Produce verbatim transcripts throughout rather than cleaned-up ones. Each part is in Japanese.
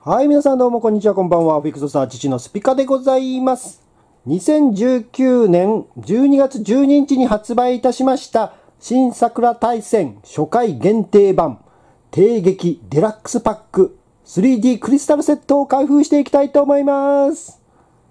はい、皆さんどうもこんにちは、こんばんは。フィクソサー父のスピカでございます。にせんじゅうきゅうねんじゅうにがつじゅうににちに発売いたしました新桜大戦初回限定版帝劇デラックスパック スリーディー クリスタルセットを開封していきたいと思います。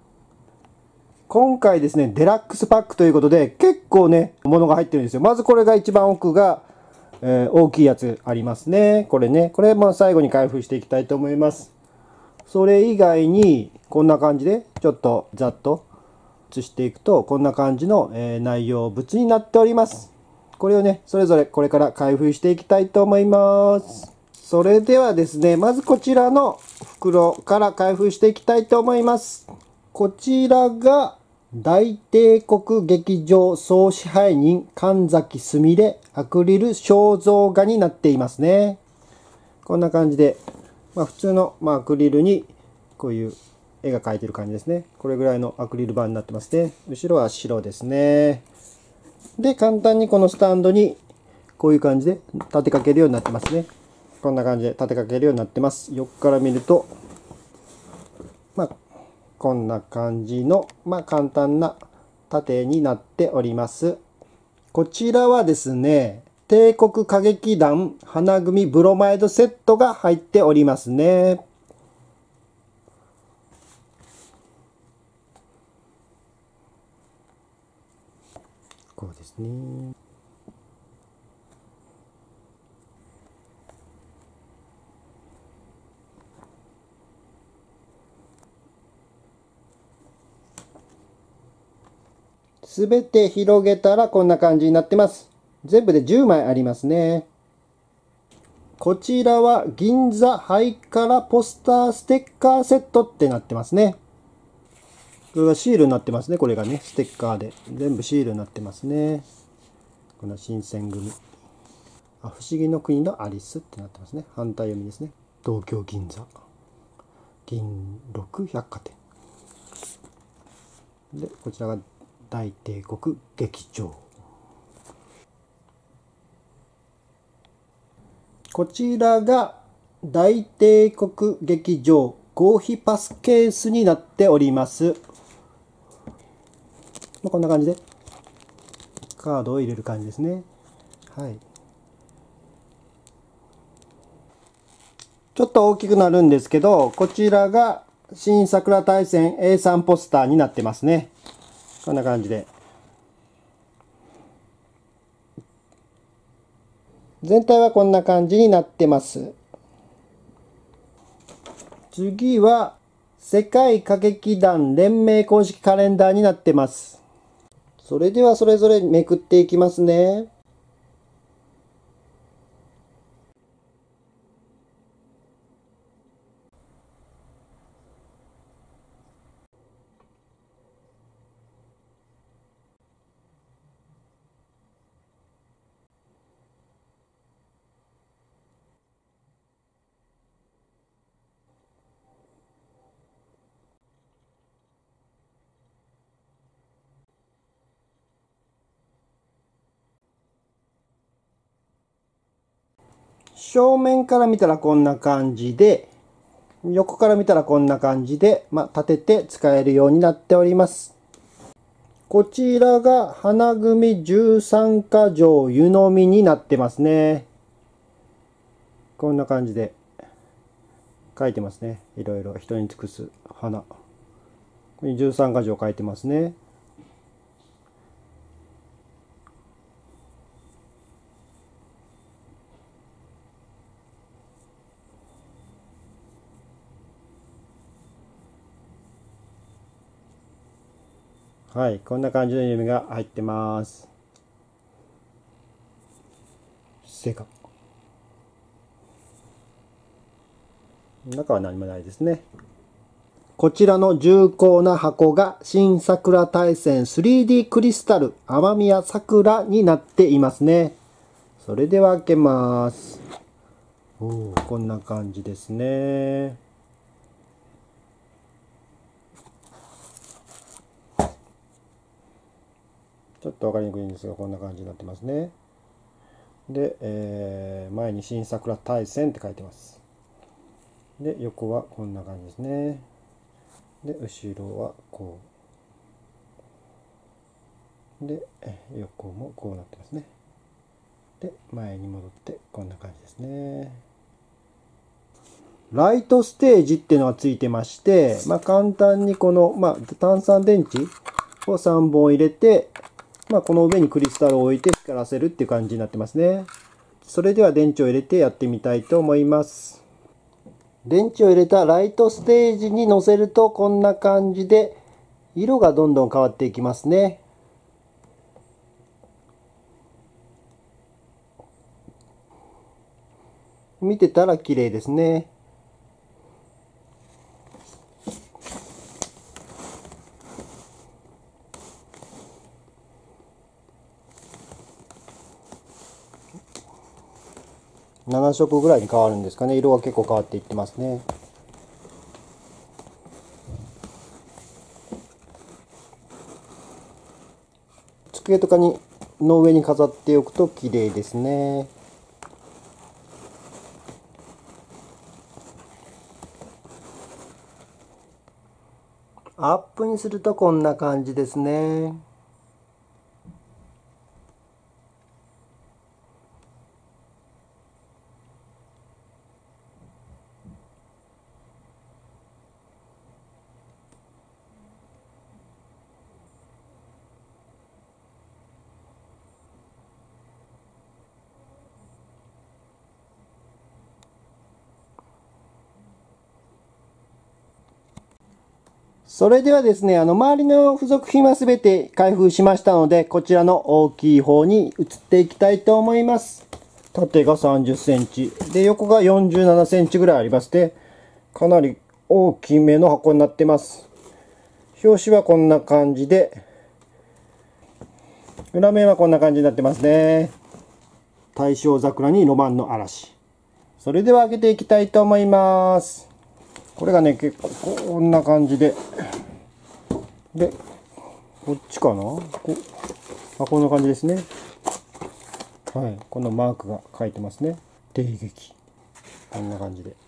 今回ですね、デラックスパックということで結構ね、物が入ってるんですよ。まずこれが一番奥が、えー、大きいやつありますね。これね、これも最後に開封していきたいと思います。それ以外にこんな感じでちょっとざっと写していくとこんな感じの内容物になっております。これをねそれぞれこれから開封していきたいと思います。それではですね、まずこちらの袋から開封していきたいと思います。こちらが大帝国劇場総支配人神崎すみれアクリル肖像画になっていますね。こんな感じでまあ普通の、まあ、アクリルにこういう絵が描いてる感じですね。これぐらいのアクリル板になってますね。後ろは白ですね。で、簡単にこのスタンドにこういう感じで立てかけるようになってますね。こんな感じで立てかけるようになってます。横から見ると、まあ、こんな感じの、まあ、簡単な縦になっております。こちらはですね、帝国歌劇団花組ブロマイドセットが入っておりますね。こうですね。すべて広げたらこんな感じになってます。全部でじゅうまいありますね。こちらは銀座ハイカラポスターステッカーセットってなってますね。これがシールになってますね。これがね、ステッカーで。全部シールになってますね。この新選組。あ、不思議の国のアリスってなってますね。反対読みですね。東京銀座。銀六百貨店。で、こちらが大帝国劇場。こちらが大帝国劇場合皮パスケースになっております。こんな感じでカードを入れる感じですね。はい。ちょっと大きくなるんですけど、こちらが新桜大戦 エースリー ポスターになってますね。こんな感じで。全体はこんな感じになってます。次は世界歌劇団連盟公式カレンダーになってます。それではそれぞれめくっていきますね。正面から見たらこんな感じで、横から見たらこんな感じで、まあ、立てて使えるようになっております。こちらが花組じゅうさんか条湯飲みになってますね。こんな感じで書いてますね。いろいろ人に尽くす花。ここにじゅうさんか条書いてますね。はい、こんな感じの弓が入ってます。正解。中は何もないですね。こちらの重厚な箱が新桜大戦 スリーディー クリスタル雨宮桜になっていますね。それでは開けます。おー、こんな感じですね。ちょっと分かりにくいんですが、こんな感じになってますね。で、えー、前に新桜大戦って書いてます。 で横はこんな感じですね。で後ろはこうで横もこうなってますね。で前に戻ってこんな感じですね。ライトステージっていうのがついてまして、まあ、簡単にこの、まあ、単三電池をさんぼん入れて、まあ、この上にクリスタルを置いて光らせるっていう感じになってますね。それでは電池を入れてやってみたいと思います。電池を入れたライトステージに乗せるとこんな感じで色がどんどん変わっていきますね。見てたら綺麗ですね。なな色ぐらいに変わるんですかね。色が結構変わっていってますね。机とかにの上に飾っておくと綺麗ですね。アップにするとこんな感じですね。それではですね、あの、周りの付属品はすべて開封しましたので、こちらの大きい方に移っていきたいと思います。縦がさんじゅっセンチ。で、横がよんじゅうななセンチぐらいありまして、かなり大きめの箱になってます。表紙はこんな感じで、裏面はこんな感じになってますね。大正桜にロマンの嵐。それでは開けていきたいと思います。これがね、結構こんな感じで。で、こっちかなこあ、こんな感じですね。はい。このマークが書いてますね。迎撃。こんな感じで。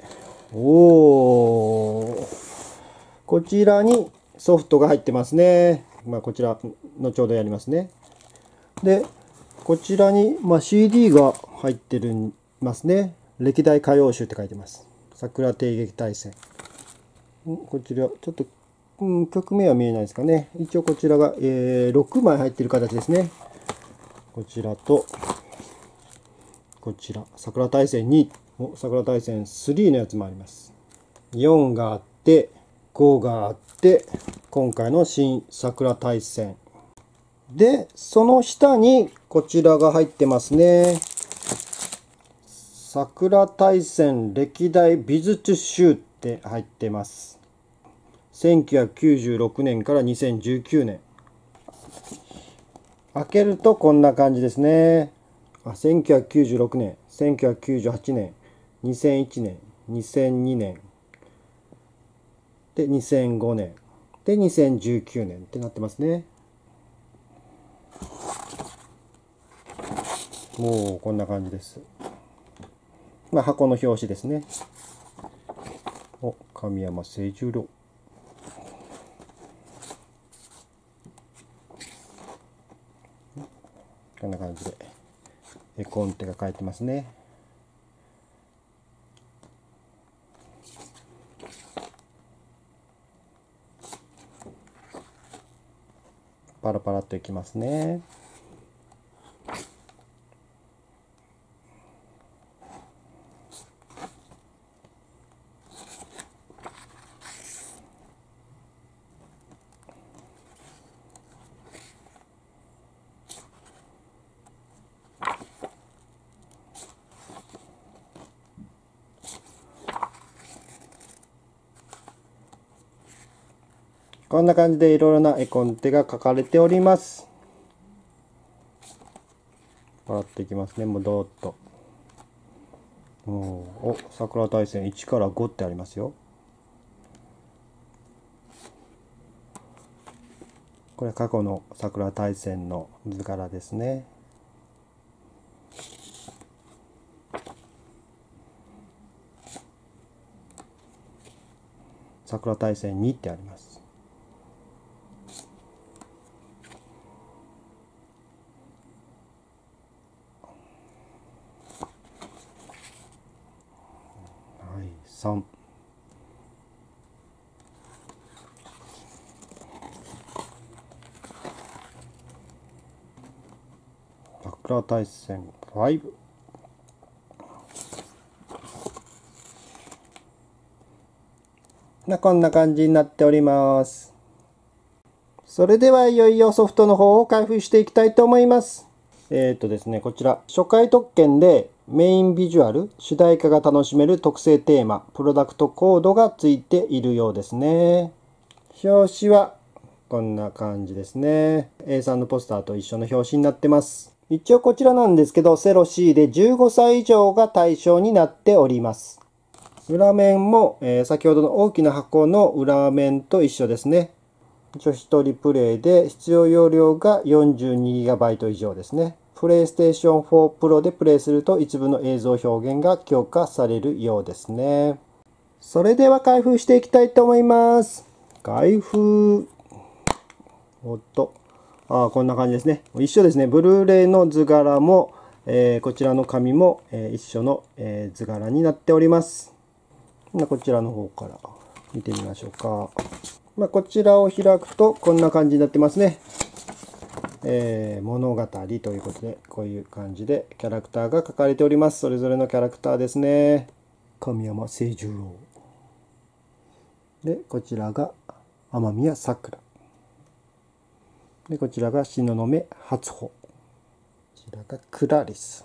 おー。こちらにソフトが入ってますね。まあ、こちら、後ほどやりますね。で、こちらに、まあ、シーディー が入ってるますね。歴代歌謡集って書いてます。桜帝劇大戦。こちら、ちょっと、うん、曲名は見えないですかね。一応こちらが、えー、ろくまい入ってる形ですね。こちらと、こちら、桜大戦に、お、桜大戦スリーのやつもあります。よんがあって、ごがあって、今回の新桜大戦。で、その下にこちらが入ってますね。桜大戦歴代美術集って入ってます。せんきゅうひゃくきゅうじゅうろくねんからにせんじゅうきゅうねん。開けるとこんな感じですね。あ、せんきゅうひゃくきゅうじゅうろくねん、せんきゅうひゃくきゅうじゅうはちねん、にせんいちねん、にせんにねん、で、にせんごねん、で、にせんじゅうきゅうねんってなってますね。もうこんな感じです。まあ、箱の表紙ですね。お、神山清十郎。こんな感じで絵コンテが書いてますね。パラパラっといきますね。こんな感じでいろいろな絵コンテが書かれております。パラっていきますね。もうどーっと。お、桜大戦いちからごってありますよ。これ過去の桜大戦の図柄ですね。 桜大戦にってあります。はい、さん。桜大戦ご。こんな感じになっております。それではいよいよソフトの方を開封していきたいと思います。えっとですね、こちら初回特典でメインビジュアル、主題歌が楽しめる特製テーマ、プロダクトコードがついているようですね。表紙はこんな感じですね。エーさん のポスターと一緒の表紙になってます。一応こちらなんですけど、セロ シー でじゅうごさい以上が対象になっております。裏面も、えー、先ほどの大きな箱の裏面と一緒ですね。一応一人プレイで必要容量が よんじゅうにギガバイト 以上ですね。プレイステーションフォー Pro でプレイすると一部の映像表現が強化されるようですね。それでは開封していきたいと思います。開封。おっと。ああ、こんな感じですね。一緒ですね。ブルーレイの図柄も、えー、こちらの紙も、えー、一緒の、えー、図柄になっております。こちらの方から見てみましょうか。まあ、こちらを開くとこんな感じになってますね。えー、物語ということで、こういう感じでキャラクターが書かれております。それぞれのキャラクターですね。神山清十郎。で、こちらが雨宮さくら。で、こちらが東雲初穂。こちらがクラリス。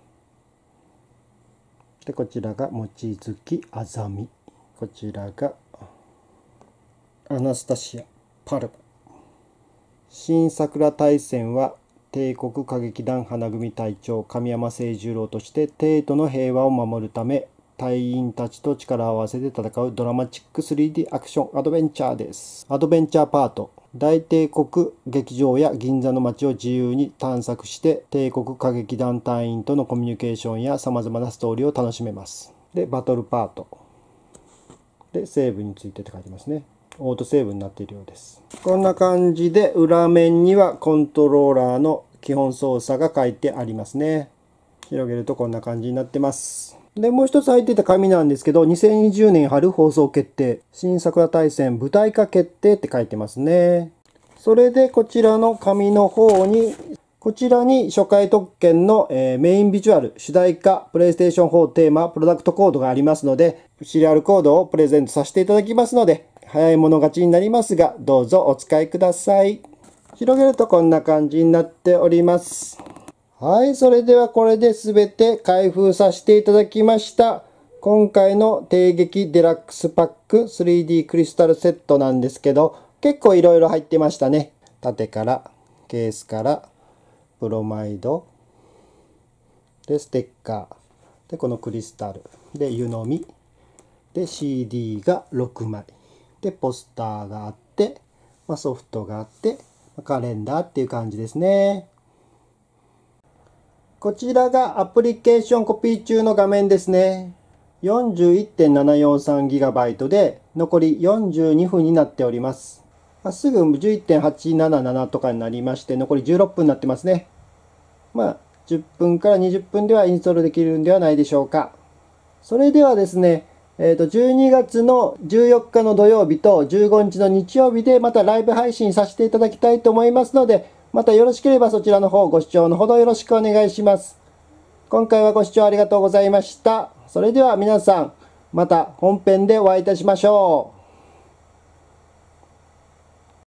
で、こちらが望月あざみ。こちらがアナスタシア・パルマ。新桜大戦は帝国歌劇団花組隊長神山清十郎として帝都の平和を守るため隊員たちと力を合わせて戦うドラマチック スリーディー アクションアドベンチャーです。アドベンチャーパート。大帝国劇場や銀座の街を自由に探索して帝国歌劇団隊員とのコミュニケーションや様々なストーリーを楽しめます。で、バトルパート。で、セーブについてって書いてますね。オートセーブになっているようです。こんな感じで裏面にはコントローラーの基本操作が書いてありますね。広げるとこんな感じになってます。で、もう一つ入っていた紙なんですけど、にせんにじゅうねん春放送決定。新桜大戦舞台化決定って書いてますね。それでこちらの紙の方に、こちらに初回特典の、えー、メインビジュアル、主題歌、プレイステーションフォーテーマ、プロダクトコードがありますので、シリアルコードをプレゼントさせていただきますので、早い者勝ちになりますが、どうぞお使いください。広げるとこんな感じになっております。はい、それではこれで全て開封させていただきました。今回の帝劇デラックスパック スリーディー クリスタルセットなんですけど、結構いろいろ入ってましたね。縦から、ケースから、プロマイド、で、ステッカー、で、このクリスタル、で、湯飲み、で、シーディー がろくまい。で、ポスターがあって、まあ、ソフトがあって、カレンダーっていう感じですね。こちらがアプリケーションコピー中の画面ですね。よんじゅういってんななよんさんギガバイト で残りよんじゅうにふんになっております。まあ、すぐ じゅういってんはちなななな とかになりまして、残りじゅうろっぷんになってますね。まあ、じゅっぷんからにじゅっぷんではインストールできるんではないでしょうか。それではですね、えっと、じゅうにがつのじゅうよっかの土曜日とじゅうごにちの日曜日でまたライブ配信させていただきたいと思いますので、またよろしければそちらの方ご視聴のほどよろしくお願いします。今回はご視聴ありがとうございました。それでは皆さん、また本編でお会いいたしましょう。